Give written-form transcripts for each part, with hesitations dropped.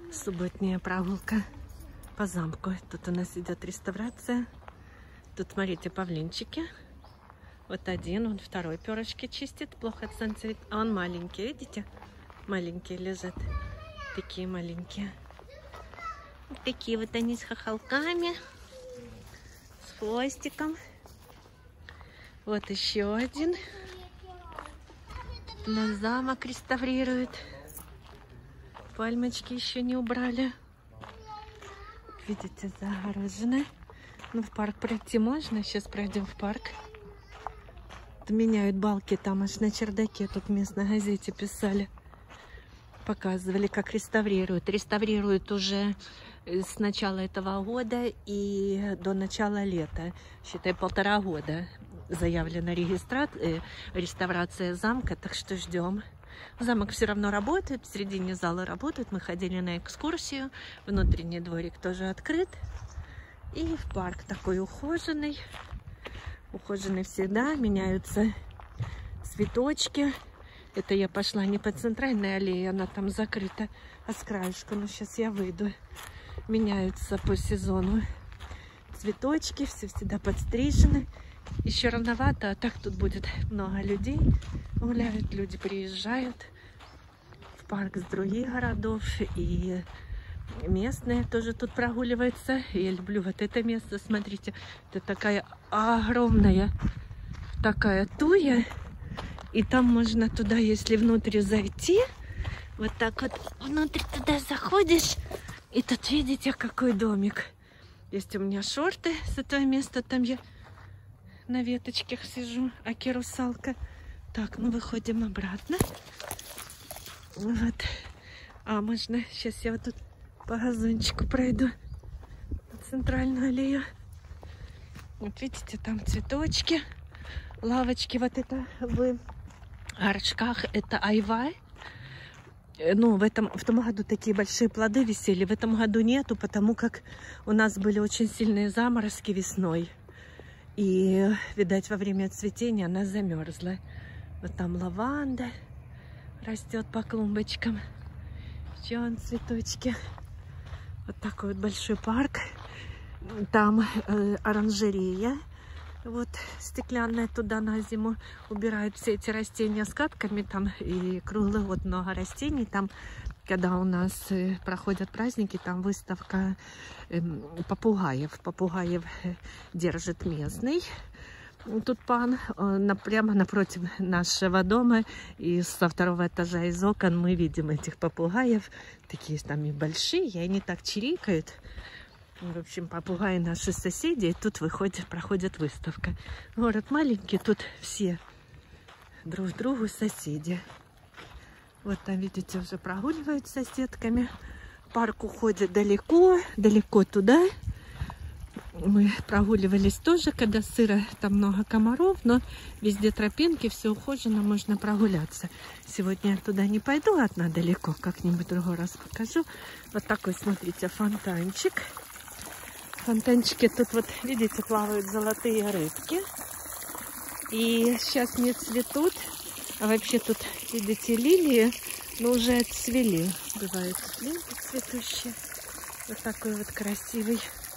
Субботняя прогулка по замку. Тут у нас идет реставрация. Тут, смотрите, павлинчики. Вот один, он второй перышки чистит. Плохо солнце. А он маленький, видите? Маленькие лежат. Такие маленькие. Вот такие вот они с хохолками. С хвостиком. Вот еще один. Тут у нас замок реставрируют. Пальмочки еще не убрали. Видите, загорожены. Ну, в парк пройти можно. Сейчас пройдем в парк. Тут меняют балки там аж на чердаке. Тут в местной газете писали. Показывали, как реставрируют. Реставрируют уже с начала этого года и до начала лета. Считай, 1,5 года заявлена реставрация замка. Так что ждем. Замок все равно работает, в середине зала работает. Мы ходили на экскурсию. Внутренний дворик тоже открыт. И в парк такой ухоженный. Ухоженный всегда. Меняются цветочки. Это я пошла не по центральной аллее, она там закрыта, а с краешку. Но сейчас я выйду. Меняются по сезону цветочки. Все всегда подстрижены. Еще рановато, а так тут будет много людей. Гуляют, люди приезжают в парк с других городов. И местные тоже тут прогуливаются. Я люблю вот это место. Смотрите, это такая огромная такая туя. И там можно туда, если внутрь зайти, вот так вот внутрь туда заходишь. И тут видите, какой домик. Есть у меня шорты с этого места. Там я на веточках сижу, аки-русалка. Так, ну выходим обратно. Вот. А можно, сейчас я вот тут по газончику пройду. На центральную аллею. Вот видите, там цветочки, лавочки. Вот это в горшках, это айва. Ну, в том году такие большие плоды висели. В этом году нету, потому как у нас были очень сильные заморозки весной. И, видать, во время цветения она замерзла. Вот там лаванда растет по клумбочкам. Еще вон цветочки. Вот такой вот большой парк. Там оранжерея. Вот стеклянная, туда на зиму убирают все эти растения с катками. Там и круглый год много растений. Там, когда у нас проходят праздники, там выставка попугаев. Попугаев держит местный. Тут пан прямо напротив нашего дома. И со 2-го этажа из окон мы видим этих попугаев. Такие там и большие, и они так чирикают. В общем, попугаи наши соседи. И тут проходит выставка. Город маленький, тут все друг другу соседи. Вот там, видите, уже прогуливают с соседками. Парк уходит далеко, далеко туда. Мы прогуливались тоже, когда сыро, там много комаров, но везде тропинки, все ухожено, можно прогуляться. Сегодня я туда не пойду одна далеко, как-нибудь в другой раз покажу. Вот такой, смотрите, фонтанчик. Фонтанчики тут вот, видите, плавают золотые рыбки. И сейчас не цветут. А вообще тут, видите, лилии, но уже отцвели. Бывают лилии цветущие. Вот такой вот красивый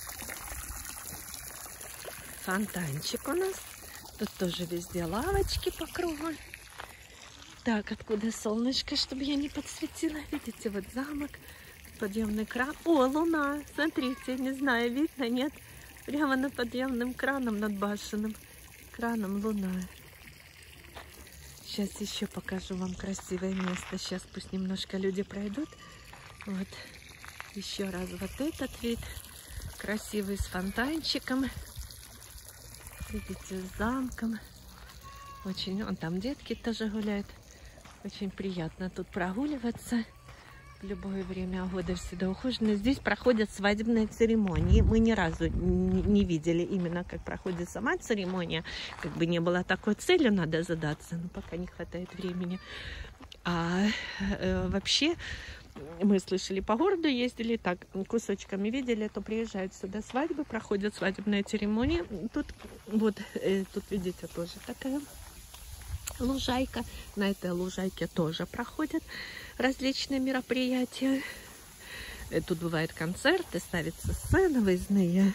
фонтанчик у нас. Тут тоже везде лавочки по кругу. Так, откуда солнышко, чтобы я не подсветила? Видите, вот замок. Подъемный кран. О, луна! Смотрите, не знаю, видно, нет? Прямо над подъемным краном, над башенным краном луна. Сейчас еще покажу вам красивое место. Сейчас пусть немножко люди пройдут. Вот. Еще раз вот этот вид. Красивый с фонтанчиком. Видите, с замком. Очень, вон там детки тоже гуляют. Очень приятно тут прогуливаться. В любое время года всегда ухожено. Здесь проходят свадебные церемонии. Мы ни разу не видели именно, как проходит сама церемония. Как бы не было такой цели, надо задаться, но пока не хватает времени. А вообще, мы слышали, по городу ездили, так, кусочками видели, то приезжают сюда свадьбы, проходят свадебные церемонии. Тут, вот, тут видите, тоже такая лужайка. На этой лужайке тоже проходят различные мероприятия. Тут бывают концерты, ставятся сцены, выездные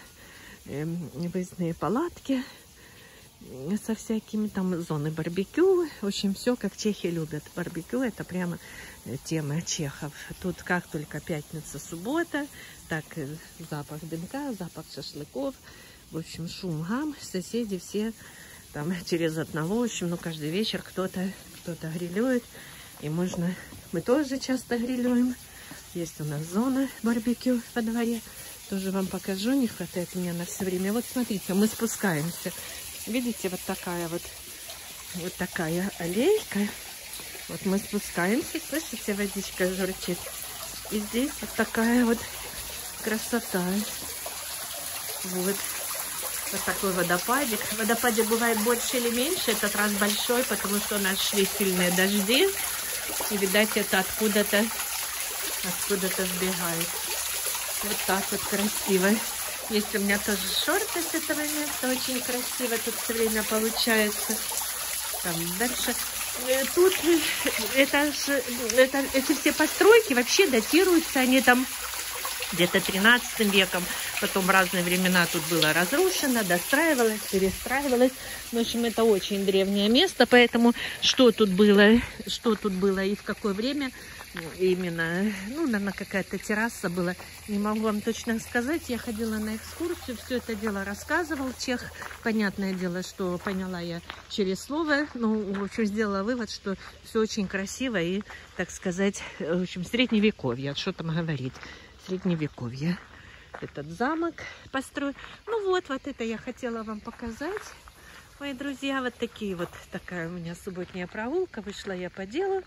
палатки со всякими там зоны барбекю. В общем, все как чехи любят. Барбекю — это прямо тема чехов. Тут как только пятница, суббота, так запах дымка, запах шашлыков. В общем, шум, гам, соседи все там через одного. В общем, ну, каждый вечер кто-то грилюет. И можно... Мы тоже часто грилюем. Есть у нас зона барбекю во дворе. Тоже вам покажу. Не хватает меня на все время. Вот смотрите, мы спускаемся. Видите, вот такая аллейка. Вот мы спускаемся. Слышите, водичка журчит. И здесь вот такая вот красота. Вот. Вот такой водопадик. Водопадик бывает больше или меньше. Этот раз большой, потому что у нас шли сильные дожди. И, видать, это откуда-то сбегает. Вот так вот красиво. Есть у меня тоже шорты с этого места. Очень красиво тут все время получается. Там дальше. Тут эти все постройки вообще датируются. Они там где-то 13 веком. Потом в разные времена тут было разрушено, достраивалось, перестраивалось. В общем, это очень древнее место, поэтому что тут было и в какое время именно, ну, наверное, какая-то терраса была, не могу вам точно сказать. Я ходила на экскурсию, все это дело рассказывал чех. Понятное дело, что поняла я через слово. Ну, в общем, сделала вывод, что все очень красиво и, так сказать, в общем, средневековье. Что там говорить? Средневековье. Этот замок построен. Ну вот это я хотела вам показать, мои друзья. Вот такая у меня субботняя прогулка. Вышла я по делу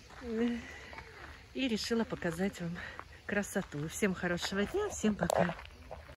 и решила показать вам красоту. Всем хорошего дня, всем пока.